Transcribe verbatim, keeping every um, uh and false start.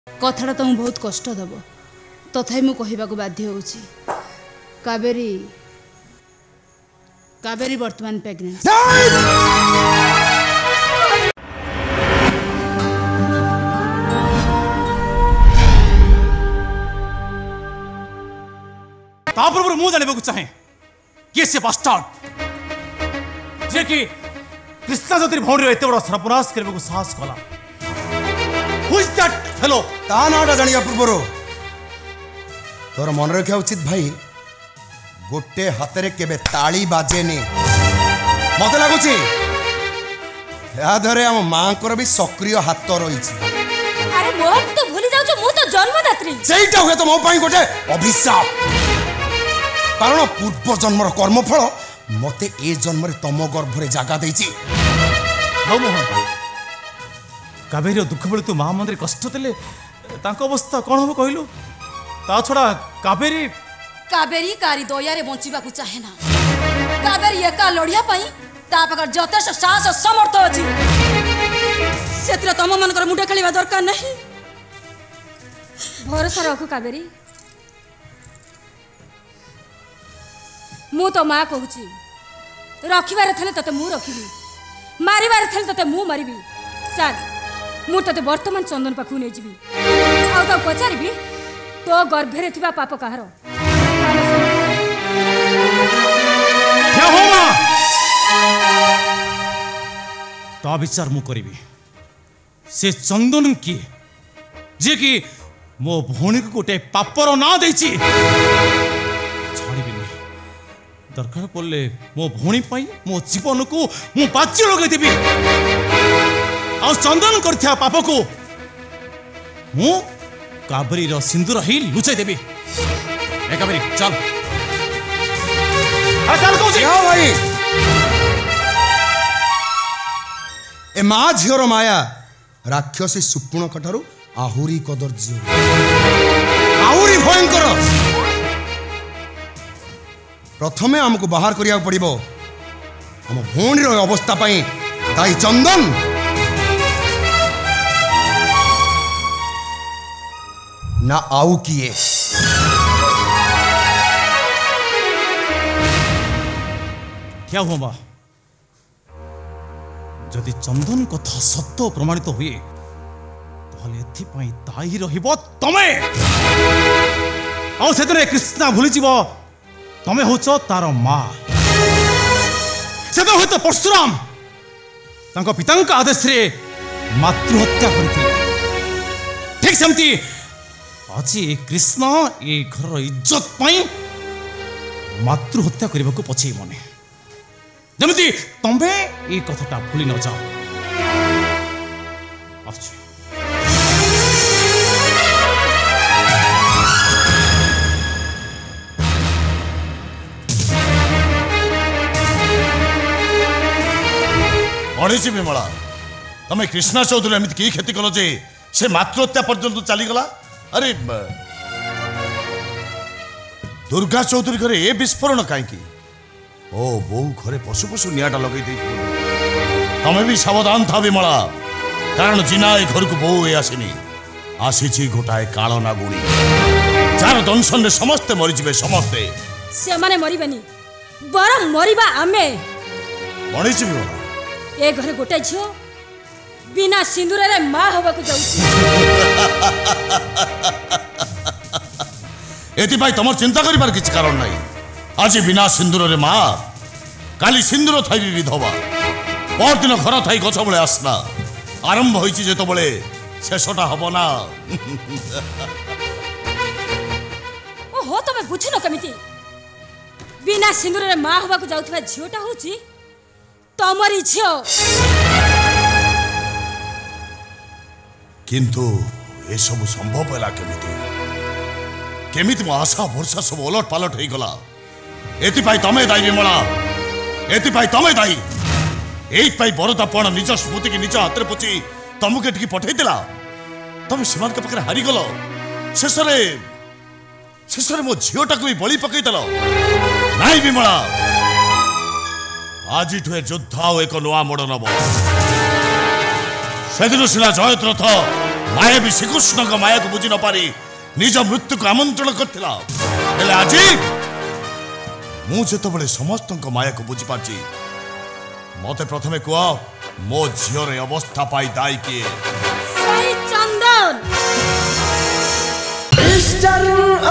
कथाटा तुम बहुत कष्ट दब तथापि मु कहवाक बाध्य होउछि कावेरी कावेरी वर्तमान प्रेग्नेंट। तापर मु जानिबाकु चाहे किए से बास्टार्ड जे कि कृष्णा ज्योति भौणी एत बड़ सर्वनाश करने को साहस कला। Who is that fellow? ता नाटा जानिया पूर्व तोर मन रखा उचित भाई गोटे हाथ रे केबे ताली बाजेनी मत लगुच यादरे आम माँ को भी सक्रिय हाथ रही। अरे मोर तो भूली जाऊ मु तो जन्मदात्री सेटा हुए तो मो पाई गोटे अभिशाप कारण पूर्व जन्मर कर्मफल मते ए जन्म रे तम गर्भ रे जागा देछि। मोहन कावेरी दुख बेले तू माँ मंदिर कष्ट देले तांको अवस्था कौन हम कहलु? ता छड़ा कावेरी कावेरी कारी दया रे बंचिबा को चाहे ना। कावेरी एका लड़िया पई ता पाकर जथेष्ट साहस और समर्थ अछि सेत्र तम मन कर मुंडे खेलिबा दरकार नहीं। भरोसा रखो कावेरी मु तो माँ कहूची रखिबार थले तते मु रखिबी मारिबार थले तते मु मारिबी। चल मु तते वर्तमान चंदन पाखु नै जिबी आ तो पचारिबी तो गर्भरे थिबा पाप कहार क्या होगा ता विचार मु करिबी। से चंदन की जे कि मो भौणी को गोटे पापर ना देछि छाड़िबी नहीं। दरकार पड़े मो भौणी पाई मो जीवन को मु बाच्य लगे देबी आ चंदन करथिया पाप को मु कावेरी रो सिंदूर ही लुचाई देबी। ए कावेरी चल आ चल कहूची भाई ए माँ झीर माया राक्षसी सुपुणक ठारू आहुरी कदर्य आहुरी भयंकर। प्रथमे आमको बाहर करिया पड़िबो हम भौणी रो अवस्था पाई दाई चंदन ना आउ किए। क्या हुआ बा जदि चंदन कथा सत्य प्रमाणित तो हुए ताले एथिपाई दाई रहिबो तमे आ सेतरे कृष्णा भूली जीवो तमे होच तार माँ से तो हुए परशुराम तांको पितांका आदेश रे मातृहत्या करथिले ठीक सेमती आज कृष्ण ए घर इज्जत पाई मातृहत्या करने को पछे मने जमती तंबे ए कथाटा भूली न जाओ। आछे अणिची विमला तमें कृष्णा चौधरी एमती की क्षति कल जे से मातृहत्या पर्यंत चलीगला। अरे दुर्गा चौधरी घरे ए विस्फोरण कहीं ओ बो घरे पशु पशु निआटा लगे तमें भी सावधान था विमला कारण जिना ए घर को बो ए आसनी आसी गोटाए काल नागुणी जार दंशन समस्ते मरीजे समस्ते से माने मरिबेनी बर मरिबा आमे अणिची विमला ए घरे गोटे झियो बिना सिंदूर रे मां होबा को जाउछी एति भाई तमर चिंता करिबार किछ कारण नाही। आज बिना सिंदूर रे मां काली सिंदूर थाई विधवा पर दिन घर थाई गछ बळे आसना आरंभ होईची जेतो बळे शेषटा हबो ना। ओ हो तमे बुझिनो केमिति बिना सिंदूर रे मां होबा को जाउथबा झियोटा होची तमरी झियो किंतु ए सब संभव है केमिति केमिति मो आशा भरसा सब ओलट पालट हो गला। एति पाई तमे दाई विमला एति पाई तमे दाई एत पाई बरदापण निज स्मृति की निज हाथ पोची तमके टिकी पठै दिला तमे सीमान के पाखरे हारी गलो शेष रे शेष रे मो झियोटा को भी बलि पकई देलो नाई विमला आज ठुए युद्ध एक नुआ मोड़ नब से दिन सीना जयद्रथ ମାୟାବୀ ଶ୍ରୀକୃଷ୍ଣଙ୍କ ମାୟାକୁ ବୁଝି ନ ପାରି ନିଜ ମୃତ୍ୟୁକୁ ଆମନ୍ତ୍ରଣ କରିଥିଲା। ହେଲେ ଆଜି ମୁଁ ଯେତେବେଳେ ସମସ୍ତଙ୍କ ମାୟାକୁ ବୁଝିପାରିଛି, ମତେ ପ୍ରଥମେ କୁହ ମୋ ଝିଅର ଅବସ୍ଥା ପାଇଁ ଦାୟୀ କିଏ? ସେଇ ଚନ୍ଦନ। Eastern